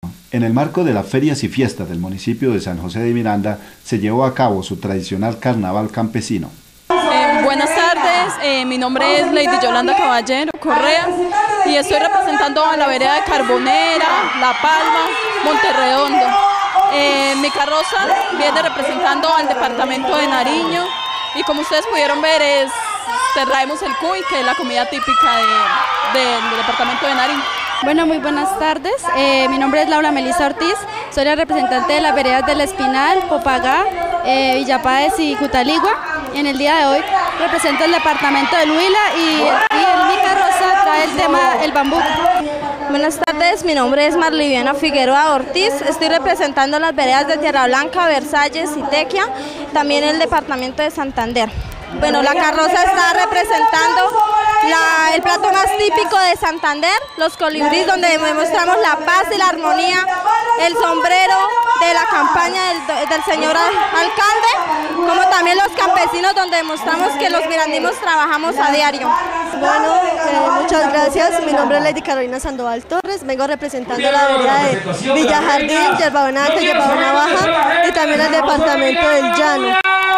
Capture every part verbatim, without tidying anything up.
En el marco de las ferias y fiestas del municipio de San José de Miranda, se llevó a cabo su tradicional carnaval campesino. Eh, buenas tardes, eh, mi nombre es Lady Yolanda Caballero Correa y estoy representando a la vereda de Carbonera, La Palma, Monterredondo. Eh, mi carroza viene representando al departamento de Nariño y como ustedes pudieron ver es, traemos el cuy, que es la comida típica de, de, del departamento de Nariño. Bueno, muy buenas tardes. Eh, mi nombre es Laura Melissa Ortiz, soy la representante de las veredas del Espinal, Popagá, eh, Villapáez y Cutaligua. Y en el día de hoy represento el departamento del Huila y, y en mi carroza trae el tema el bambuco. Buenas tardes, mi nombre es Marliviana Figueroa Ortiz, estoy representando las veredas de Tierra Blanca, Versalles y Tequia, también el departamento de Santander. Bueno, la carroza está representando la, el plato más típico de Santander, los colibríes, donde demostramos la paz y la armonía, el sombrero de la campaña del, del señor alcalde, como también los campesinos, donde demostramos que los mirandinos trabajamos a diario. Bueno, eh, muchas gracias. Mi nombre es Lady Carolina Sandoval Torres, vengo representando la vereda de Villa Jardín, Yerbabuena Alta, Yerbabuena Baja y también el departamento del Llano.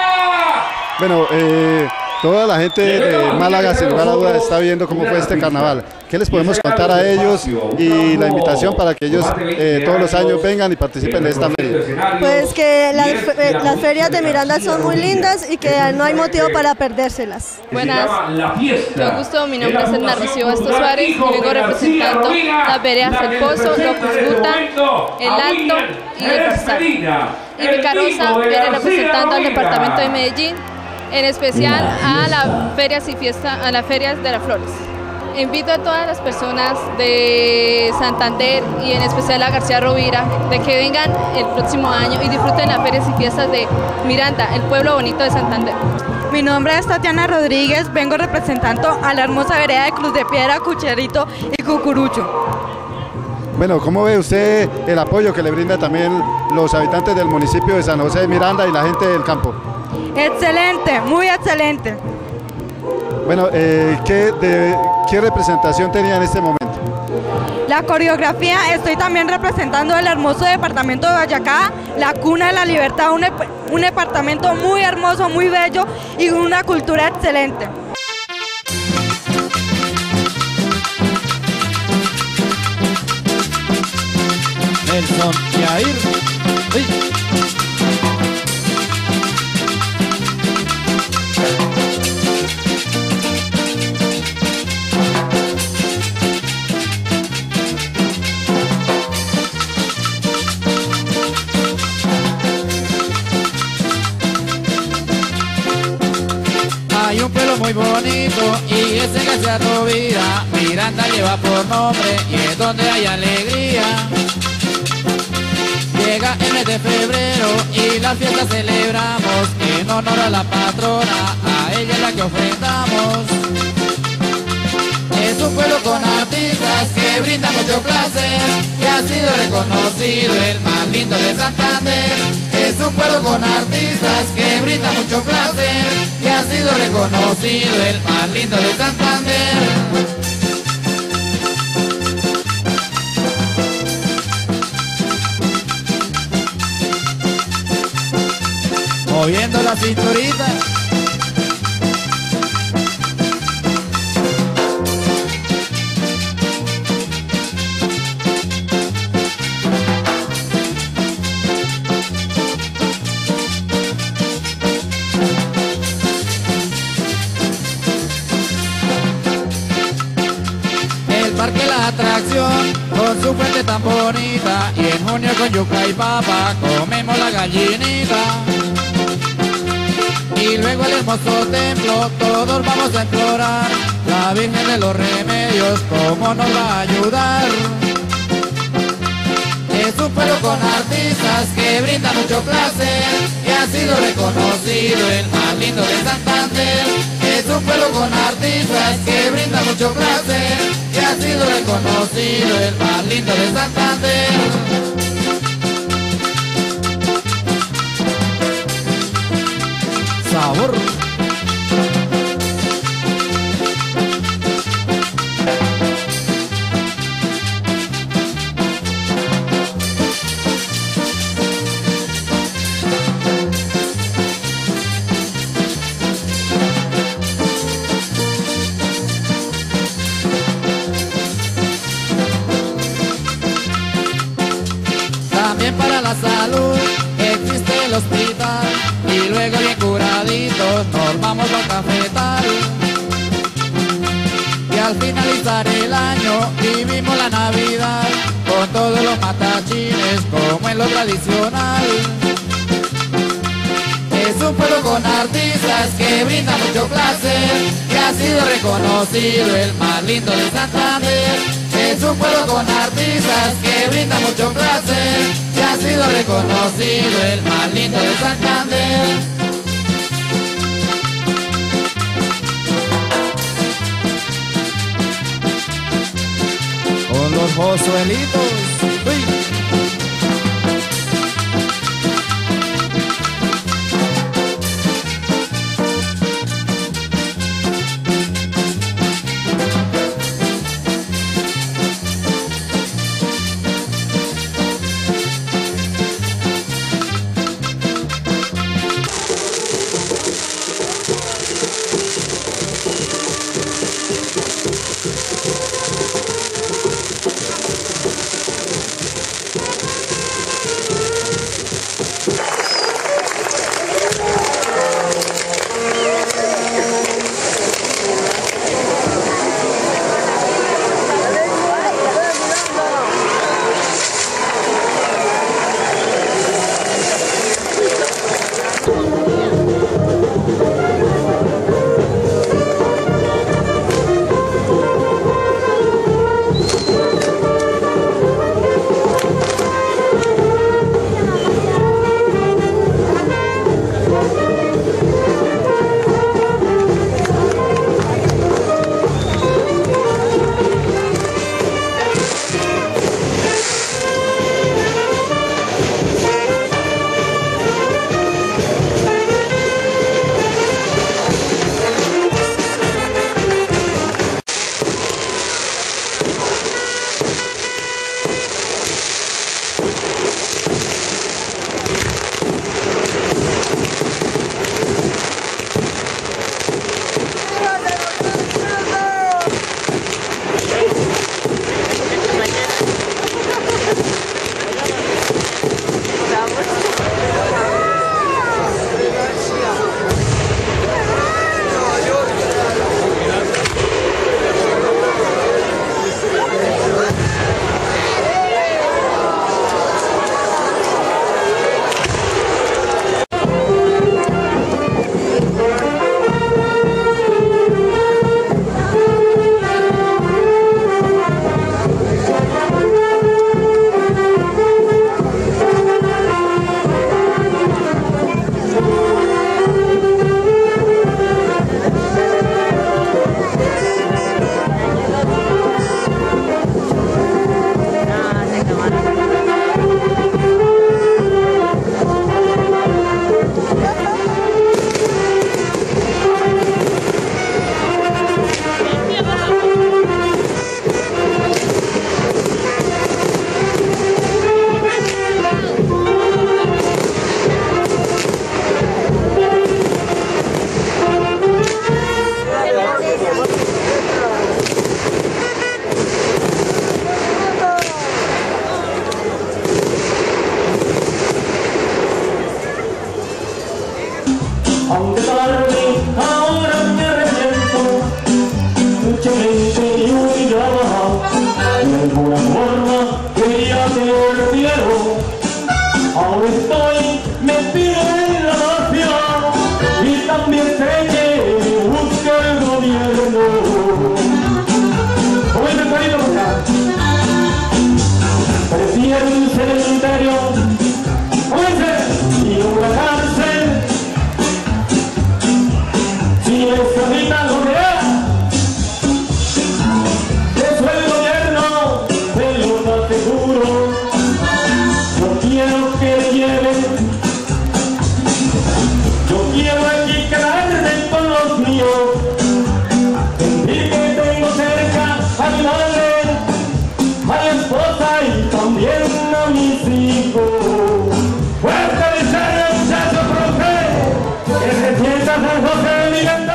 Bueno, eh, toda la gente de Málaga, sin lugar a dudas, está viendo cómo fue este carnaval. ¿Qué les podemos contar a ellos y la invitación para que ellos eh, todos los años vengan y participen de esta feria? Pues que las, eh, las ferias de Miranda son muy lindas y que no hay motivo para perdérselas. Buenas, mucho gusto, mi nombre es Edna Rocío Bastos Suárez y vengo representando las veredas El Pozo, Locusguta, El Alto y El Cristal. Y mi carroza viene representando al departamento de Medellín, en especial a las ferias y fiestas, a las ferias de las flores. Invito a todas las personas de Santander y en especial a García Rovira de que vengan el próximo año y disfruten las ferias y fiestas de Miranda, el pueblo bonito de Santander. Mi nombre es Tatiana Rodríguez, vengo representando a la hermosa vereda de Cruz de Piedra, Cucherito y Cucurucho. Bueno, ¿cómo ve usted el apoyo que le brinda también los habitantes del municipio de San José de Miranda y la gente del campo? Excelente, muy excelente. Bueno, eh, ¿qué, de, ¿qué representación tenía en este momento? La coreografía, estoy también representando el hermoso departamento de Boyacá, la cuna de la libertad, un, un departamento muy hermoso, muy bello y una cultura excelente. Nelson Yair. ¡Uy! Hay un pueblo muy bonito y ese García Rovira, Miranda lleva por nombre y es donde hay alegría. Llega el mes de febrero y la fiesta celebramos en honor a la patrona, a ella es la que ofrendamos. Es un pueblo con artistas que brinda mucho placer, que ha sido reconocido el más lindo de Santander. Es un pueblo con artistas que brinda mucho placer, que ha sido reconocido el más lindo de Santander. Moviendo la cinturita. El parque La Atracción con su fuente tan bonita y en junio con yuca y papa comemos la gallinita. Y luego el hermoso templo, todos vamos a implorar la Virgen de los Remedios, cómo nos va a ayudar. Es un pueblo con artistas que brinda mucho placer, que ha sido reconocido el más lindo de Santander. Es un pueblo con artistas que brinda mucho placer, que ha sido reconocido el más lindo de Santander. Sabor. la salud existe el hospital y luego bien curaditos nos vamos al cafetal. Y al finalizar el año vivimos la Navidad con todos los matachines como en lo tradicional. Es un pueblo con artistas que brinda mucho placer, que ha sido reconocido el más lindo de Santander. Es un pueblo con artistas que brinda mucho placer, que ha sido reconocido el más lindo de Santander. Con los Josuelitos. ¡Uy! Aunque tarde, ahora me arrepiento, mucha gente me humillaba, de alguna forma quería tener cielo. Ahora estoy metido en la mafia y también sé que busca el gobierno. ¿Cómo es el carito por acá? Parecía un cementerio, ¿cómo es? Y una cárcel. Si necesitan lo que es, eso el gobierno te lo da seguro. No quiero que me lleven, yo quiero aquí quedarme con los míos, sentir que tengo cerca a mi madre, a mi esposa y también a mis hijos. Fuerte de ser muchachos, profe, que se sienta San José de Miguel.